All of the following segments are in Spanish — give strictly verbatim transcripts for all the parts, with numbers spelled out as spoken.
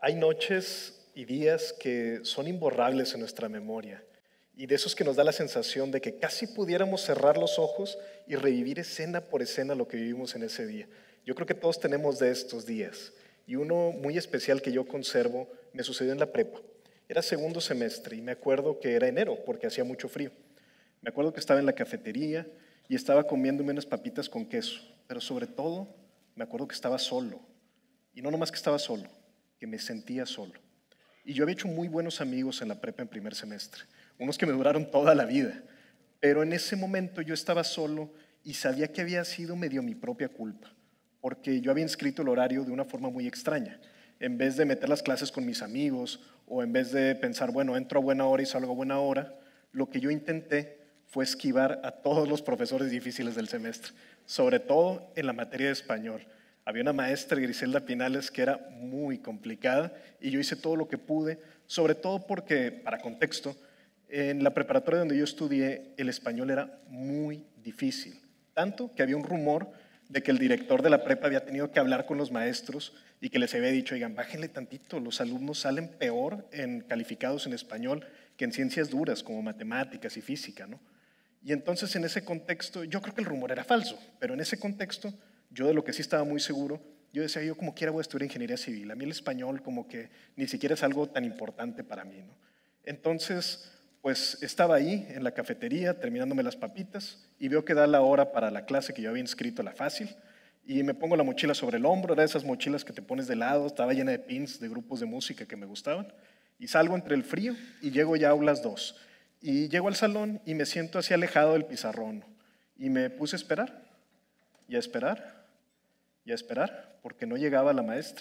Hay noches y días que son imborrables en nuestra memoria y de esos que nos da la sensación de que casi pudiéramos cerrar los ojos y revivir escena por escena lo que vivimos en ese día. Yo creo que todos tenemos de estos días y uno muy especial que yo conservo me sucedió en la prepa. Era segundo semestre y me acuerdo que era enero porque hacía mucho frío. Me acuerdo que estaba en la cafetería y estaba comiéndome unas papitas con queso, pero sobre todo me acuerdo que estaba solo. Y no nomás que estaba solo, que me sentía solo. Y yo había hecho muy buenos amigos en la prepa en primer semestre, unos que me duraron toda la vida. Pero en ese momento yo estaba solo y sabía que había sido medio mi propia culpa, porque yo había inscrito el horario de una forma muy extraña. En vez de meter las clases con mis amigos o en vez de pensar, bueno, entro a buena hora y salgo a buena hora, lo que yo intenté fue esquivar a todos los profesores difíciles del semestre, sobre todo en la materia de español. Había una maestra, Griselda Pinales, que era muy complicada y yo hice todo lo que pude, sobre todo porque, para contexto, en la preparatoria donde yo estudié, el español era muy difícil, tanto que había un rumor de que el director de la prepa había tenido que hablar con los maestros y que les había dicho, oigan, bájenle tantito, los alumnos salen peor en calificados en español que en ciencias duras como matemáticas y física, ¿no? Y entonces en ese contexto, yo creo que el rumor era falso, pero en ese contexto, yo de lo que sí estaba muy seguro, yo decía, yo como quiera voy a estudiar ingeniería civil, a mí el español como que ni siquiera es algo tan importante para mí, ¿no? Entonces, pues estaba ahí en la cafetería terminándome las papitas y veo que da la hora para la clase que yo había inscrito, la fácil, y me pongo la mochila sobre el hombro, era de esas mochilas que te pones de lado, estaba llena de pins de grupos de música que me gustaban, y salgo entre el frío y llego ya a aulas dos. Y llego al salón y me siento así alejado del pizarrón y me puse a esperar y a esperar y a esperar porque no llegaba la maestra.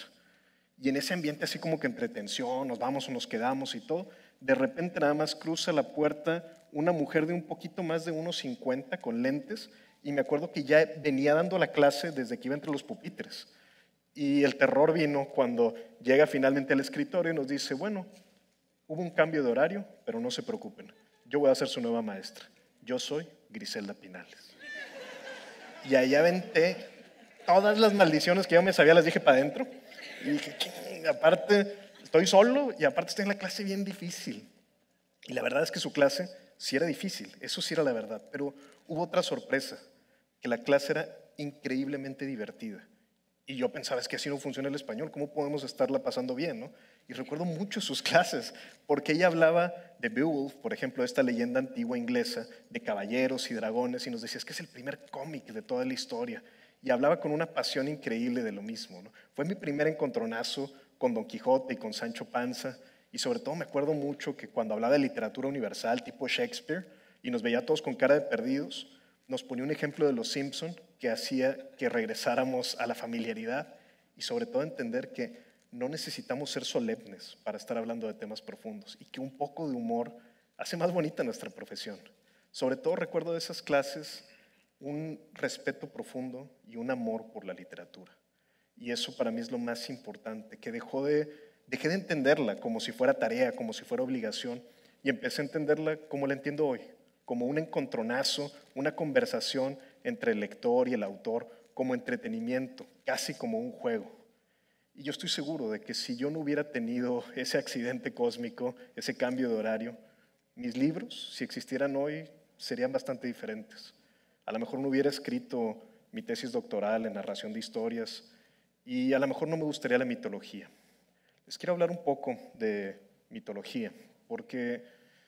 Y en ese ambiente así como que entre tensión, nos vamos o nos quedamos y todo, de repente nada más cruza la puerta una mujer de un poquito más de unos cincuenta con lentes y me acuerdo que ya venía dando la clase desde que iba entre los pupitres. Y el terror vino cuando llega finalmente al escritorio y nos dice, bueno, hubo un cambio de horario, pero no se preocupen, yo voy a ser su nueva maestra. Yo soy Griselda Pinales. Y ahí aventé todas las maldiciones que yo me sabía, las dije para adentro. Y dije, ching, aparte estoy solo y aparte estoy en la clase bien difícil. Y la verdad es que su clase sí era difícil, eso sí era la verdad. Pero hubo otra sorpresa, que la clase era increíblemente divertida. Y yo pensaba, es que así no funciona el español, ¿cómo podemos estarla pasando bien, no? Y recuerdo mucho sus clases, porque ella hablaba de Beowulf, por ejemplo, esta leyenda antigua inglesa de caballeros y dragones, y nos decía, es que es el primer cómic de toda la historia. Y hablaba con una pasión increíble de lo mismo, ¿no? Fue mi primer encontronazo con Don Quijote y con Sancho Panza, y sobre todo me acuerdo mucho que cuando hablaba de literatura universal, tipo Shakespeare, y nos veía a todos con cara de perdidos, nos ponía un ejemplo de Los Simpson que hacía que regresáramos a la familiaridad y sobre todo entender que no necesitamos ser solemnes para estar hablando de temas profundos y que un poco de humor hace más bonita nuestra profesión. Sobre todo recuerdo de esas clases un respeto profundo y un amor por la literatura. Y eso para mí es lo más importante, que dejó de, dejé de entenderla como si fuera tarea, como si fuera obligación y empecé a entenderla como la entiendo hoy, como un encontronazo, una conversación entre el lector y el autor, como entretenimiento, casi como un juego. Y yo estoy seguro de que si yo no hubiera tenido ese accidente cósmico, ese cambio de horario, mis libros, si existieran hoy, serían bastante diferentes. A lo mejor no hubiera escrito mi tesis doctoral en narración de historias y a lo mejor no me gustaría la mitología. Les quiero hablar un poco de mitología, porque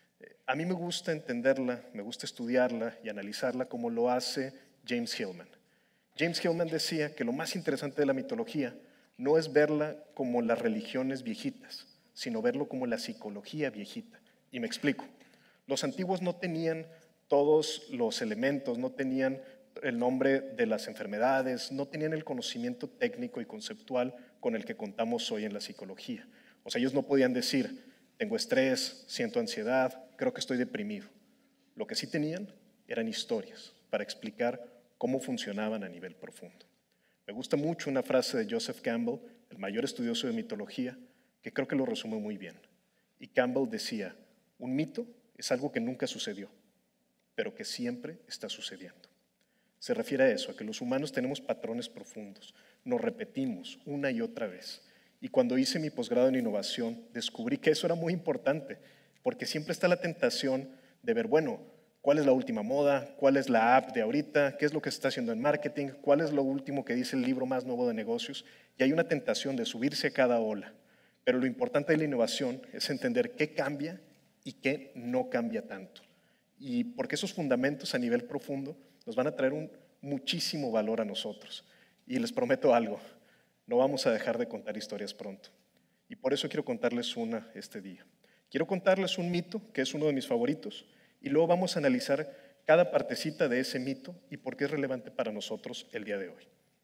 a mí me gusta entenderla, me gusta estudiarla y analizarla como lo hace James Hillman. James Hillman decía que lo más interesante de la mitología no es verla como las religiones viejitas, sino verlo como la psicología viejita. Y me explico. Los antiguos no tenían todos los elementos, no tenían el nombre de las enfermedades, no tenían el conocimiento técnico y conceptual con el que contamos hoy en la psicología. O sea, ellos no podían decir, tengo estrés, siento ansiedad, creo que estoy deprimido. Lo que sí tenían eran historias para explicar cómo funcionaban a nivel profundo. Me gusta mucho una frase de Joseph Campbell, el mayor estudioso de mitología, que creo que lo resume muy bien. Y Campbell decía, un mito es algo que nunca sucedió, pero que siempre está sucediendo. Se refiere a eso, a que los humanos tenemos patrones profundos, nos repetimos una y otra vez. Y cuando hice mi posgrado en innovación, descubrí que eso era muy importante, porque siempre está la tentación de ver, bueno, ¿cuál es la última moda? ¿Cuál es la app de ahorita? ¿Qué es lo que se está haciendo en marketing? ¿Cuál es lo último que dice el libro más nuevo de negocios? Y hay una tentación de subirse a cada ola. Pero lo importante de la innovación es entender qué cambia y qué no cambia tanto. Y porque esos fundamentos a nivel profundo nos van a traer un muchísimo valor a nosotros. Y les prometo algo, no vamos a dejar de contar historias pronto. Y por eso quiero contarles una este día. Quiero contarles un mito, que es uno de mis favoritos, y luego vamos a analizar cada partecita de ese mito y por qué es relevante para nosotros el día de hoy.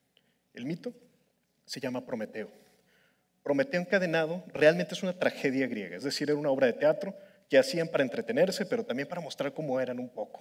El mito se llama Prometeo. Prometeo encadenado realmente es una tragedia griega, es decir, era una obra de teatro que hacían para entretenerse, pero también para mostrar cómo eran un poco.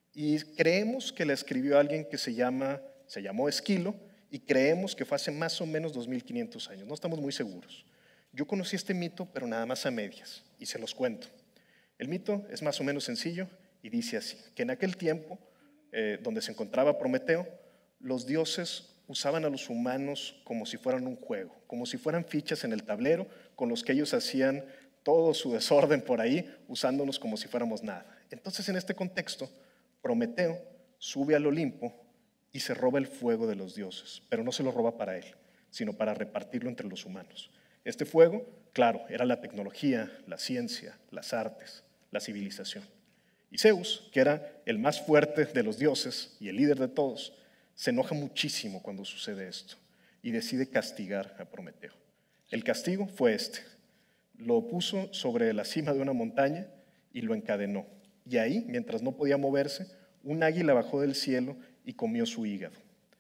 Y creemos que la escribió alguien que se, llama, se llamó Esquilo, y creemos que fue hace más o menos dos mil quinientos años, no estamos muy seguros. Yo conocí este mito, pero nada más a medias, y se los cuento. El mito es más o menos sencillo y dice así, que en aquel tiempo, eh, donde se encontraba Prometeo, los dioses usaban a los humanos como si fueran un juego, como si fueran fichas en el tablero con los que ellos hacían todo su desorden por ahí, usándonos como si fuéramos nada. Entonces, en este contexto, Prometeo sube al Olimpo y se roba el fuego de los dioses, pero no se lo roba para él, sino para repartirlo entre los humanos. Este fuego, claro, era la tecnología, la ciencia, las artes, la civilización. Y Zeus, que era el más fuerte de los dioses y el líder de todos, se enoja muchísimo cuando sucede esto y decide castigar a Prometeo. El castigo fue este. Lo puso sobre la cima de una montaña y lo encadenó. Y ahí, mientras no podía moverse, un águila bajó del cielo y comió su hígado.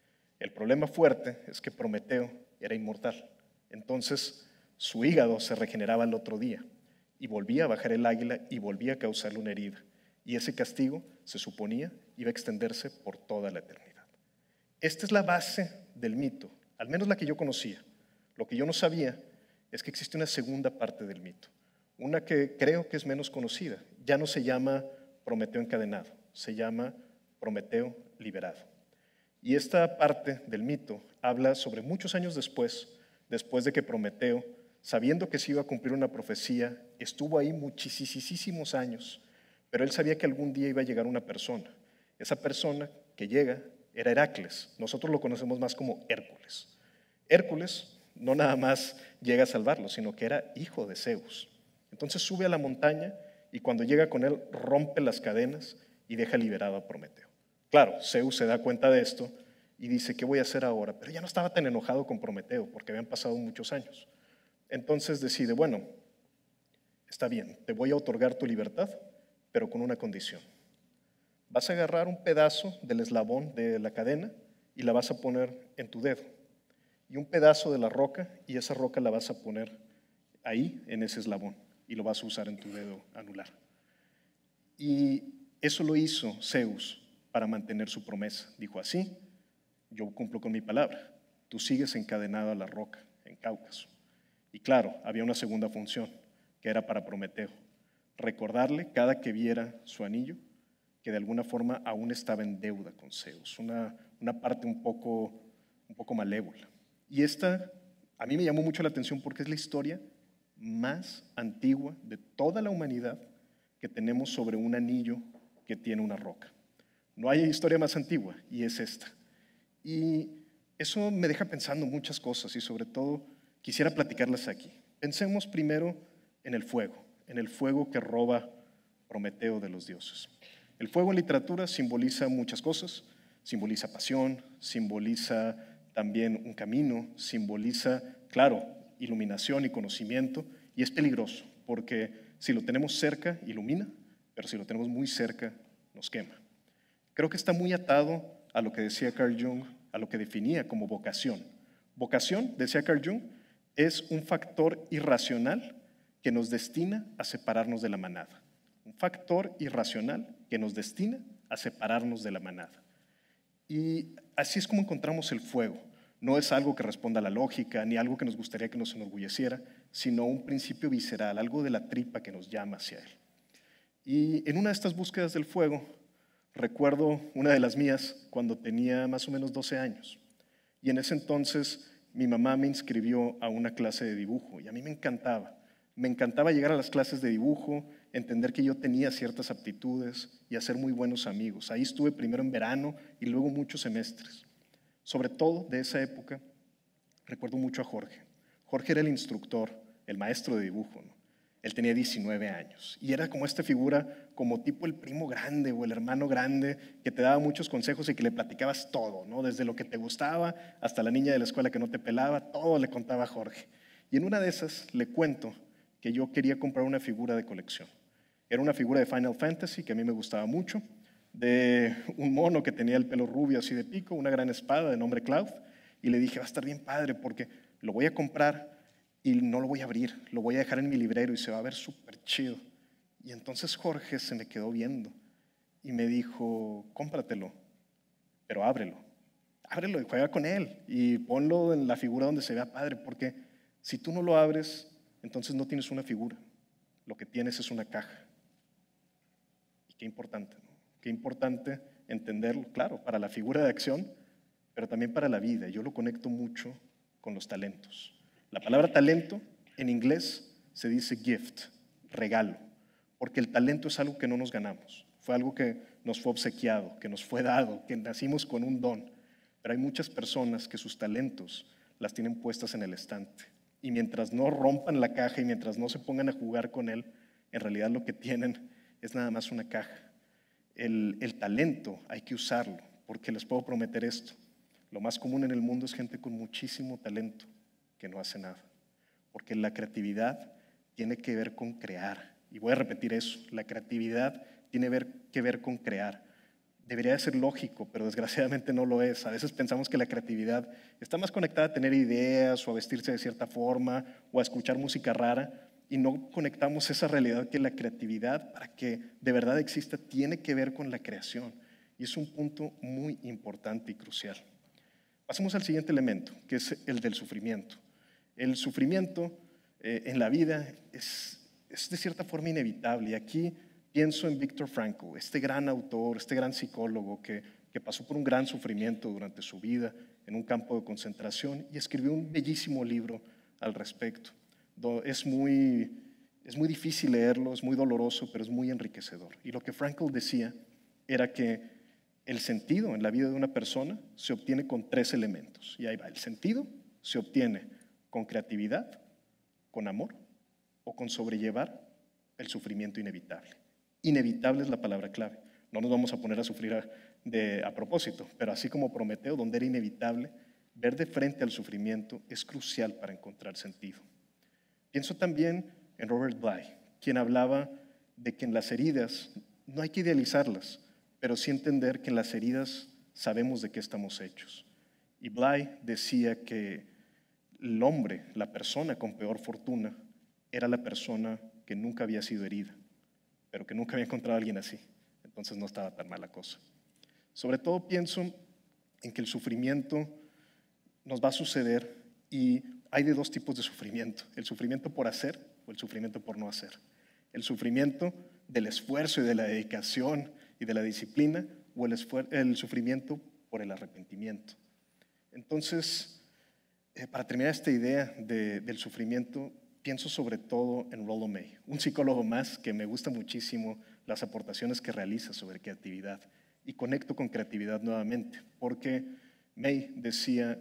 El problema fuerte es que Prometeo era inmortal. Entonces, su hígado se regeneraba al otro día y volvía a bajar el águila y volvía a causarle una herida. Y ese castigo, se suponía, iba a extenderse por toda la eternidad. Esta es la base del mito, al menos la que yo conocía. Lo que yo no sabía es que existe una segunda parte del mito, una que creo que es menos conocida. Ya no se llama Prometeo encadenado, se llama Prometeo liberado. Y esta parte del mito habla sobre muchos años después, después de que Prometeo, sabiendo que se iba a cumplir una profecía, estuvo ahí muchísimos años, pero él sabía que algún día iba a llegar una persona. Esa persona que llega era Heracles, nosotros lo conocemos más como Hércules. Hércules no nada más llega a salvarlo, sino que era hijo de Zeus. Entonces sube a la montaña y cuando llega con él rompe las cadenas y deja liberado a Prometeo. Claro, Zeus se da cuenta de esto y dice, ¿qué voy a hacer ahora? Pero ya no estaba tan enojado con Prometeo porque habían pasado muchos años. Entonces decide, bueno, está bien, te voy a otorgar tu libertad, pero con una condición. Vas a agarrar un pedazo del eslabón de la cadena y la vas a poner en tu dedo. Y un pedazo de la roca, y esa roca la vas a poner ahí, en ese eslabón, y lo vas a usar en tu dedo anular. Y eso lo hizo Zeus para mantener su promesa. Dijo así, yo cumplo con mi palabra, tú sigues encadenado a la roca en Cáucaso. Y claro, había una segunda función, que era para Prometeo, recordarle cada que viera su anillo, que de alguna forma aún estaba en deuda con Zeus, una, una parte un poco, un poco malévola. Y esta a mí me llamó mucho la atención porque es la historia más antigua de toda la humanidad que tenemos sobre un anillo que tiene una roca. No hay historia más antigua y es esta. Y eso me deja pensando muchas cosas y sobre todo quisiera platicarlas aquí. Pensemos primero en el fuego, en el fuego que roba Prometeo de los dioses. El fuego en literatura simboliza muchas cosas, simboliza pasión, simboliza también un camino, simboliza, claro, iluminación y conocimiento, y es peligroso, porque si lo tenemos cerca, ilumina, pero si lo tenemos muy cerca, nos quema. Creo que está muy atado a lo que decía Carl Jung, a lo que definía como vocación. Vocación, decía Carl Jung, es un factor irracional que nos destina a separarnos de la manada. Un factor irracional que nos destina a separarnos de la manada. Y así es como encontramos el fuego. No es algo que responda a la lógica, ni algo que nos gustaría que nos enorgulleciera, sino un principio visceral, algo de la tripa que nos llama hacia él. Y en una de estas búsquedas del fuego, recuerdo una de las mías cuando tenía más o menos doce años. Y en ese entonces mi mamá me inscribió a una clase de dibujo y a mí me encantaba. Me encantaba llegar a las clases de dibujo, entender que yo tenía ciertas aptitudes y hacer muy buenos amigos. Ahí estuve primero en verano y luego muchos semestres. Sobre todo de esa época, recuerdo mucho a Jorge. Jorge era el instructor, el maestro de dibujo, ¿no? Él tenía diecinueve años y era como esta figura, como tipo el primo grande o el hermano grande que te daba muchos consejos y que le platicabas todo, ¿no? Desde lo que te gustaba hasta la niña de la escuela que no te pelaba, todo le contaba a Jorge. Y en una de esas le cuento que yo quería comprar una figura de colección. Era una figura de Final Fantasy que a mí me gustaba mucho, de un mono que tenía el pelo rubio así de pico, una gran espada de nombre Cloud, y le dije, va a estar bien padre porque lo voy a comprar y no lo voy a abrir, lo voy a dejar en mi librero y se va a ver súper chido. Y entonces Jorge se me quedó viendo y me dijo, cómpratelo, pero ábrelo, ábrelo y juega con él y ponlo en la figura donde se vea padre, porque si tú no lo abres, entonces no tienes una figura, lo que tienes es una caja. Y qué importante, ¿no? Qué importante entenderlo, claro, para la figura de acción, pero también para la vida. Yo lo conecto mucho con los talentos. La palabra talento en inglés se dice gift, regalo, porque el talento es algo que no nos ganamos, fue algo que nos fue obsequiado, que nos fue dado, que nacimos con un don, pero hay muchas personas que sus talentos las tienen puestas en el estante y mientras no rompan la caja y mientras no se pongan a jugar con él, en realidad lo que tienen es nada más una caja. El, el talento hay que usarlo, porque les puedo prometer esto, lo más común en el mundo es gente con muchísimo talento que no hace nada, porque la creatividad tiene que ver con crear, y voy a repetir eso, la creatividad tiene ver, que ver con crear. Debería de ser lógico, pero desgraciadamente no lo es. A veces pensamos que la creatividad está más conectada a tener ideas o a vestirse de cierta forma o a escuchar música rara y no conectamos esa realidad que la creatividad, para que de verdad exista, tiene que ver con la creación, y es un punto muy importante y crucial. Pasemos al siguiente elemento, que es el del sufrimiento. El sufrimiento eh, en la vida es, es de cierta forma inevitable. Y aquí pienso en Viktor Frankl, este gran autor, este gran psicólogo que, que pasó por un gran sufrimiento durante su vida en un campo de concentración y escribió un bellísimo libro al respecto. Es muy, es muy difícil leerlo, es muy doloroso, pero es muy enriquecedor. Y lo que Frankl decía era que el sentido en la vida de una persona se obtiene con tres elementos. Y ahí va, el sentido se obtiene con creatividad, con amor o con sobrellevar el sufrimiento inevitable. Inevitable es la palabra clave. No nos vamos a poner a sufrir a, de, a propósito, pero así como Prometeo, donde era inevitable, ver de frente al sufrimiento es crucial para encontrar sentido. Pienso también en Robert Bly, quien hablaba de que en las heridas no hay que idealizarlas, pero sí entender que en las heridas sabemos de qué estamos hechos. Y Bly decía que el hombre, la persona con peor fortuna, era la persona que nunca había sido herida, pero que nunca había encontrado a alguien así. Entonces no estaba tan mala cosa. Sobre todo pienso en que el sufrimiento nos va a suceder y hay de dos tipos de sufrimiento, el sufrimiento por hacer o el sufrimiento por no hacer. El sufrimiento del esfuerzo y de la dedicación y de la disciplina o el, el sufrimiento por el arrepentimiento. Entonces, eh, para terminar esta idea de, del sufrimiento, pienso sobre todo en Rollo May, un psicólogo más que me gusta muchísimo las aportaciones que realiza sobre creatividad y conecto con creatividad nuevamente, porque May decía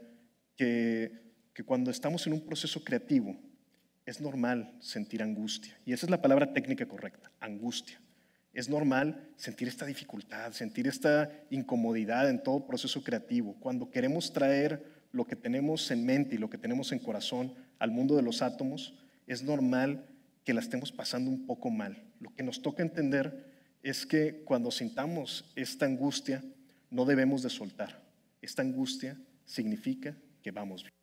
que, que cuando estamos en un proceso creativo es normal sentir angustia, y esa es la palabra técnica correcta, angustia. Es normal sentir esta dificultad, sentir esta incomodidad en todo proceso creativo. Cuando queremos traer lo que tenemos en mente y lo que tenemos en corazón al mundo de los átomos, es normal que la estemos pasando un poco mal. Lo que nos toca entender es que cuando sintamos esta angustia, no debemos de soltar. Esta angustia significa que vamos bien.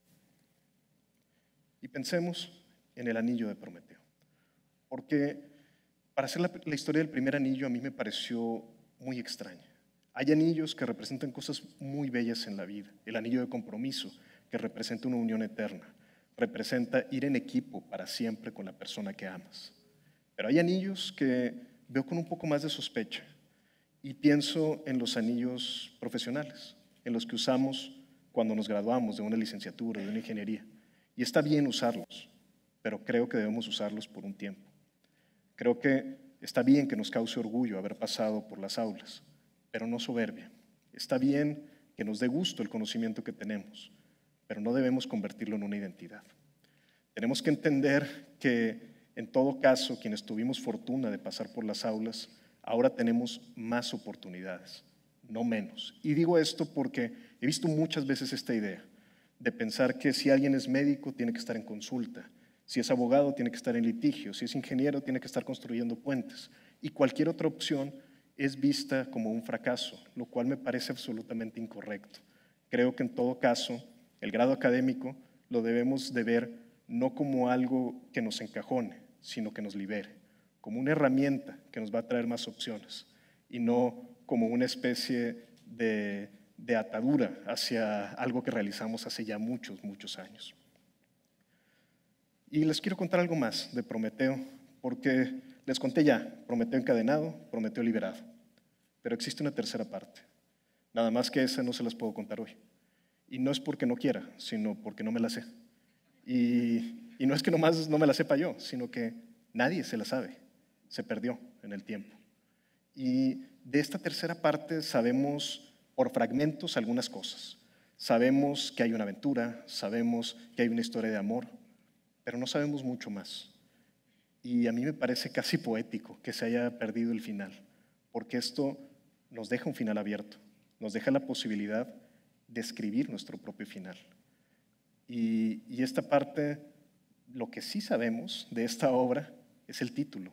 Y pensemos en el anillo de Prometeo, porque para hacer la, la historia del primer anillo a mí me pareció muy extraña. Hay anillos que representan cosas muy bellas en la vida. El anillo de compromiso, que representa una unión eterna, representa ir en equipo para siempre con la persona que amas. Pero hay anillos que veo con un poco más de sospecha y pienso en los anillos profesionales, en los que usamos cuando nos graduamos de una licenciatura, de una ingeniería. Y está bien usarlos, pero creo que debemos usarlos por un tiempo. Creo que está bien que nos cause orgullo haber pasado por las aulas, pero no soberbia. Está bien que nos dé gusto el conocimiento que tenemos, pero no debemos convertirlo en una identidad. Tenemos que entender que, en todo caso, quienes tuvimos fortuna de pasar por las aulas, ahora tenemos más oportunidades, no menos. Y digo esto porque he visto muchas veces esta idea de pensar que si alguien es médico, tiene que estar en consulta. Si es abogado, tiene que estar en litigio. Si es ingeniero, tiene que estar construyendo puentes. Y cualquier otra opción es vista como un fracaso, lo cual me parece absolutamente incorrecto. Creo que en todo caso, el grado académico lo debemos de ver no como algo que nos encajone, sino que nos libere, como una herramienta que nos va a traer más opciones y no como una especie de, de atadura hacia algo que realizamos hace ya muchos, muchos años. Y les quiero contar algo más de Prometeo, porque les conté ya, Prometeo encadenado, Prometeo liberado, pero existe una tercera parte, nada más que esa no se las puedo contar hoy. Y no es porque no quiera, sino porque no me la sé. Y, y no es que nomás no me la sepa yo, sino que nadie se la sabe, se perdió en el tiempo. Y de esta tercera parte sabemos por fragmentos algunas cosas. Sabemos que hay una aventura, sabemos que hay una historia de amor, pero no sabemos mucho más. Y a mí me parece casi poético que se haya perdido el final, porque esto nos deja un final abierto, nos deja la posibilidad de escribir nuestro propio final. Y, y esta parte, lo que sí sabemos de esta obra es el título.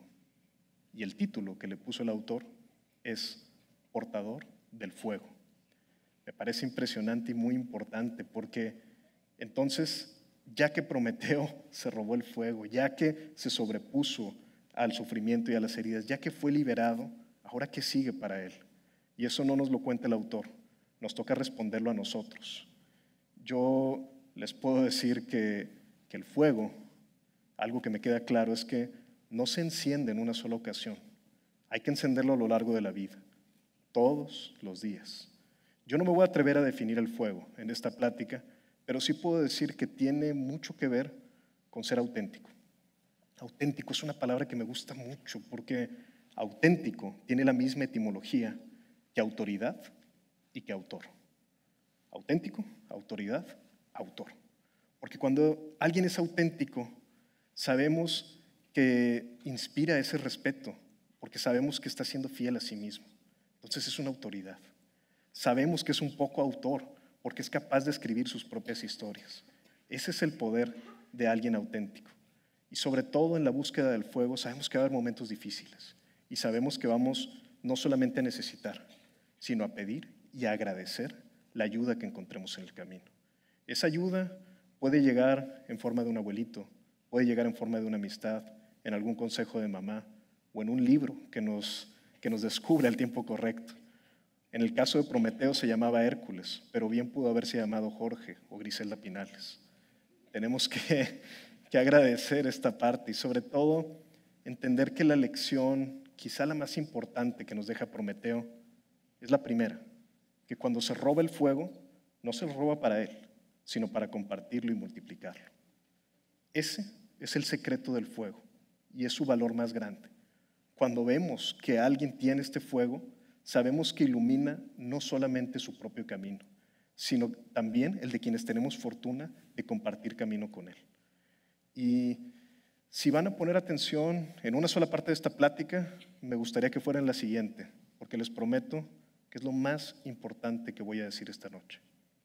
Y el título que le puso el autor es Portador del Fuego. Me parece impresionante y muy importante porque entonces, ya que Prometeo se robó el fuego, ya que se sobrepuso al sufrimiento y a las heridas, ya que fue liberado, ¿ahora qué sigue para él? Y eso no nos lo cuenta el autor, nos toca responderlo a nosotros. Yo les puedo decir que, que el fuego, algo que me queda claro es que no se enciende en una sola ocasión, hay que encenderlo a lo largo de la vida, todos los días. Yo no me voy a atrever a definir el fuego en esta plática, pero sí puedo decir que tiene mucho que ver con ser auténtico. Auténtico es una palabra que me gusta mucho porque auténtico tiene la misma etimología que autoridad y que autor. Auténtico, autoridad, autor. Porque cuando alguien es auténtico, sabemos que inspira ese respeto, porque sabemos que está siendo fiel a sí mismo. Entonces es una autoridad. Sabemos que es un poco autor, porque es capaz de escribir sus propias historias. Ese es el poder de alguien auténtico. Y sobre todo en la búsqueda del fuego, sabemos que va a haber momentos difíciles. Y sabemos que vamos no solamente a necesitar, sino a pedir y a agradecer la ayuda que encontremos en el camino. Esa ayuda puede llegar en forma de un abuelito, puede llegar en forma de una amistad, en algún consejo de mamá o en un libro que nos, que nos descubre el tiempo correcto. En el caso de Prometeo se llamaba Hércules, pero bien pudo haberse llamado Jorge o Griselda Pinales. Tenemos que, que agradecer esta parte y sobre todo entender que la lección, quizá la más importante que nos deja Prometeo, es la primera, que cuando se roba el fuego, no se lo roba para él, sino para compartirlo y multiplicarlo. Ese es el secreto del fuego y es su valor más grande. Cuando vemos que alguien tiene este fuego, sabemos que ilumina no solamente su propio camino, sino también el de quienes tenemos fortuna de compartir camino con él. Y si van a poner atención en una sola parte de esta plática, me gustaría que fuera en la siguiente, porque les prometo que es lo más importante que voy a decir esta noche.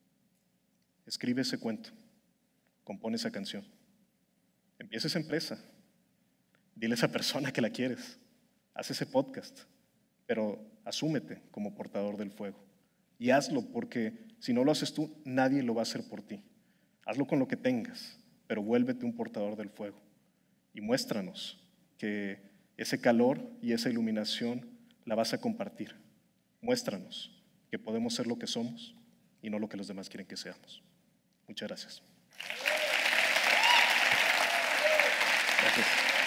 Escribe ese cuento, compone esa canción, empieza esa empresa, dile a esa persona que la quieres, haz ese podcast, pero asúmete como portador del fuego y hazlo porque si no lo haces tú, nadie lo va a hacer por ti. Hazlo con lo que tengas, pero vuélvete un portador del fuego y muéstranos que ese calor y esa iluminación la vas a compartir. Muéstranos que podemos ser lo que somos y no lo que los demás quieren que seamos. Muchas gracias. Gracias.